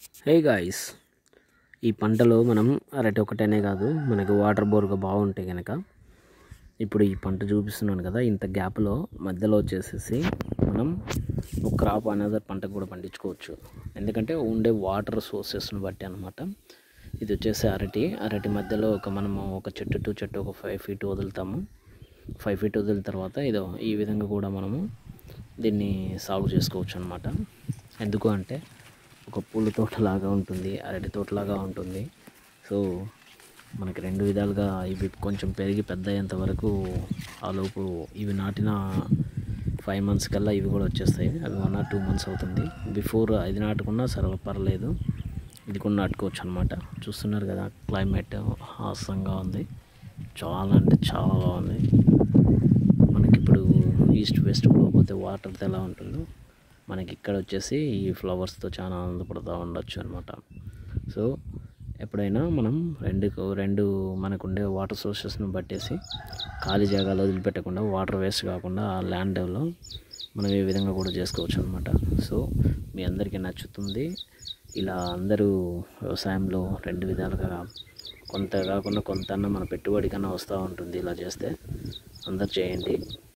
Hey guys, ఈ పంటలో మనం అరటి ఒకటేనే కాదు, మనకి వాటర్ బోర్గా బాగుంటాయి కనుక ఇప్పుడు ఈ పంట చూపిస్తున్నాను కదా, ఇంత గ్యాప్లో మధ్యలో వచ్చేసేసి మనం ఒక క్రాప్ అనదర్ పంట కూడా పండించుకోవచ్చు. ఎందుకంటే ఉండే వాటర్ సోర్సెస్ని బట్టి అనమాట. ఇది వచ్చేసి అరటి మధ్యలో మనము ఒక చెట్టు టు చెట్టు ఒక 5 feet వదులుతాము. 5 feet వదిలిన తర్వాత ఇదో ఈ విధంగా కూడా మనము దీన్ని సాగు చేసుకోవచ్చు అనమాట. ఎందుకు అంటే ఒక పూల తోటలాగా ఉంటుంది, అరటి తోటలాగా ఉంటుంది. సో మనకి రెండు విధాలుగా ఇవి కొంచెం పెరిగి పెద్ద అయ్యేంత వరకు ఆలోపు ఇవి నాటిన 5 months కల్లా ఇవి కూడా వచ్చేస్తాయి. అవి 1 or 2 months అవుతుంది. బిఫోర్ ఇది నాటుకున్నా సరే పర్లేదు, ఇది కూడా నాటుకోవచ్చు అనమాట. చూస్తున్నారు కదా, క్లైమేట్ హాసంగా ఉంది, చాలా అంటే చాలా బాగుంది. మనకి ఇప్పుడు ఈస్ట్ వెస్ట్ పోతే వాటర్తో ఎలా ఉంటుందో మనకి ఇక్కడ వచ్చేసి ఈ ఫ్లవర్స్తో చాలా ఆనందపడుతూ ఉండొచ్చు అనమాట. సో ఎప్పుడైనా మనం రెండు మనకుండే వాటర్ సోర్సెస్ను బట్టేసి ఖాళీ జాగాలో వదిలిపెట్టకుండా, వాటర్ వేస్ట్ కాకుండా ఆ ల్యాండ్లో మనం ఈ విధంగా కూడా చేసుకోవచ్చు అనమాట. సో మీ అందరికీ నచ్చుతుంది. ఇలా అందరూ వ్యవసాయంలో రెండు విధాలుగా కొంత కాకుండా కొంత మన పెట్టుబడి కన్నా వస్తూ ఉంటుంది. ఇలా చేస్తే అందరు చేయండి.